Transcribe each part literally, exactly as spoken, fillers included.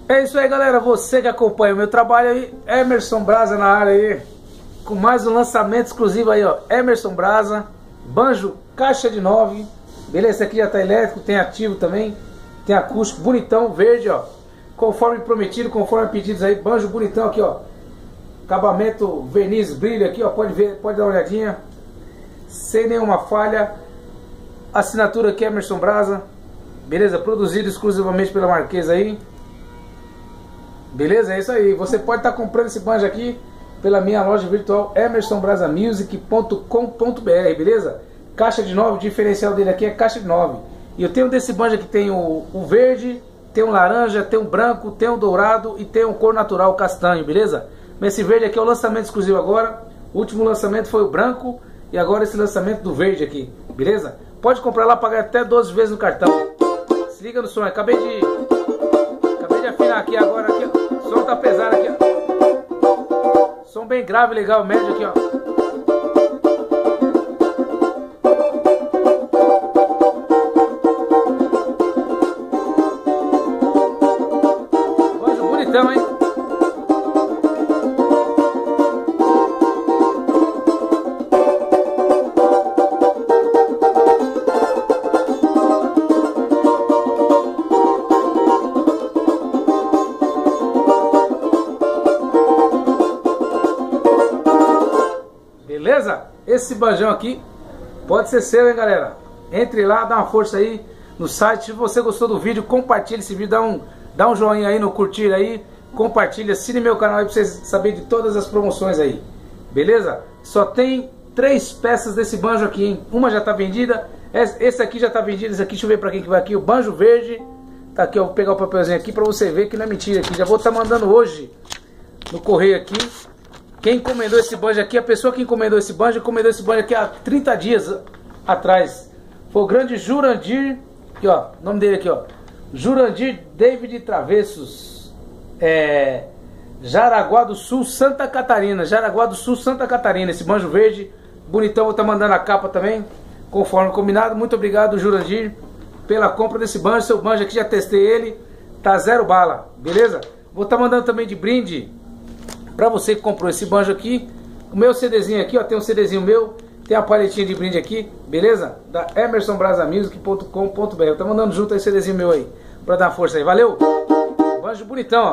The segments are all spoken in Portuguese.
É isso aí, galera, você que acompanha o meu trabalho aí, Emerson Brasa na área aí, com mais um lançamento exclusivo aí, ó, Emerson Brasa, banjo caixa de nove, beleza? Esse aqui já tá elétrico, tem ativo também, tem acústico, bonitão, verde, ó, conforme prometido, conforme pedidos aí, banjo bonitão aqui, ó, acabamento, verniz, brilho aqui, ó, pode ver, pode dar uma olhadinha, sem nenhuma falha, assinatura aqui Emerson Brasa, beleza? Produzido exclusivamente pela Marquesa aí. Beleza? É isso aí. Você pode estar comprando esse banjo aqui pela minha loja virtual emerson brasa music ponto com ponto br, beleza? Caixa de nove, o diferencial dele aqui é caixa de nove. E eu tenho desse banjo aqui, tem o, o verde, tem um laranja, tem um branco, tem um dourado e tem um cor natural castanho, beleza? Mas esse verde aqui é o lançamento exclusivo agora. O último lançamento foi o branco e agora esse lançamento do verde aqui, beleza? Pode comprar lá, pagar até doze vezes no cartão. Se liga no som, acabei de acabei de afinar aqui agora aqui, ó. O som tá pesado aqui, ó. Som bem grave, legal, médio aqui, ó. Banjo bonitão, hein? Beleza? Esse banjão aqui pode ser seu, hein, galera? Entre lá, dá uma força aí no site. Se você gostou do vídeo, compartilha esse vídeo, dá um, dá um joinha aí no curtir aí, compartilha, assine meu canal aí pra vocês saberem de todas as promoções aí. Beleza? Só tem três peças desse banjo aqui, hein? Uma já tá vendida, esse aqui já tá vendido, esse aqui, deixa eu ver pra quem que vai aqui, o banjo verde. Tá aqui, ó, vou pegar o papelzinho aqui pra você ver que não é mentira aqui. Já vou estar mandando hoje no correio aqui. Quem encomendou esse banjo aqui, a pessoa que encomendou esse banjo, encomendou esse banjo aqui há trinta dias atrás. Foi o grande Jurandir, aqui ó, o nome dele aqui ó, Jurandir David Travessos, é, Jaraguá do Sul, Santa Catarina, Jaraguá do Sul, Santa Catarina, esse banjo verde, bonitão, vou estar mandando a capa também, conforme combinado. Muito obrigado, Jurandir, pela compra desse banjo. Seu banjo aqui, já testei ele, tá zero bala, beleza? Vou estar mandando também de brinde pra você que comprou esse banjo aqui, o meu CDzinho aqui, ó, tem um CDzinho meu, tem a palhetinha de brinde aqui, beleza? Da emerson brasa music ponto com ponto br. Eu tô mandando junto aí o CDzinho meu aí, pra dar uma força aí, valeu? Banjo bonitão, ó.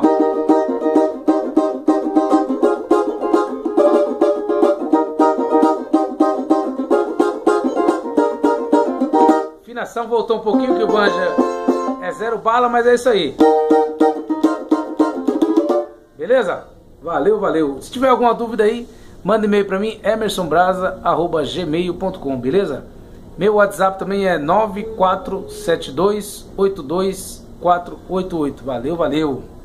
Afinação voltou um pouquinho, que o banjo é zero bala, mas é isso aí. Beleza? Valeu, valeu. Se tiver alguma dúvida aí, manda e-mail pra mim, emerson brasa arroba gmail ponto com, beleza? Meu WhatsApp também é nove quatro sete dois oito dois quatro oito oito. Valeu, valeu.